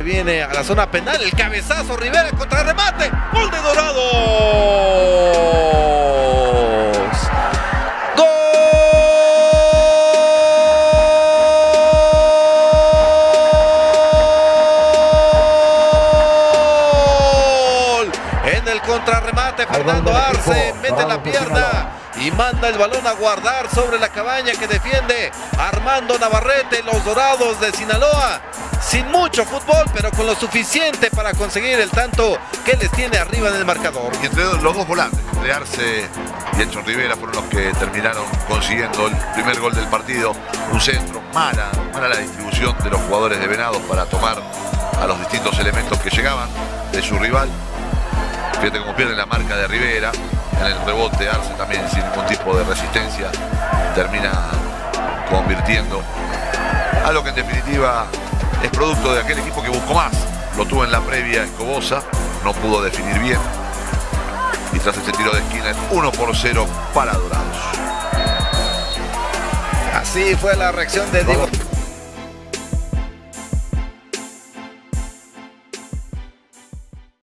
Viene a la zona penal, el cabezazo, Rivera, contrarremate, gol de Dorados. ¡Gol! En el contrarremate, Fernando Arce mete la pierna y manda el balón a guardar sobre la cabaña que defiende Armando Navarrete. Los Dorados de Sinaloa, sin mucho fútbol, pero con lo suficiente para conseguir el tanto que les tiene arriba en el marcador. Y entre los dos volantes, entre Arce y Edson Rivera, fueron los que terminaron consiguiendo el primer gol del partido. Un centro, mala la distribución de los jugadores de Venados para tomar a los distintos elementos que llegaban de su rival. Fíjate cómo pierde la marca de Rivera. En el rebote Arce también sin ningún tipo de resistencia termina convirtiendo algo que en definitiva es producto de aquel equipo que buscó más. Lo tuvo en la previa Escobosa, no pudo definir bien y tras ese tiro de esquina es 1-0 para Dorados. Así fue la reacción de Diego.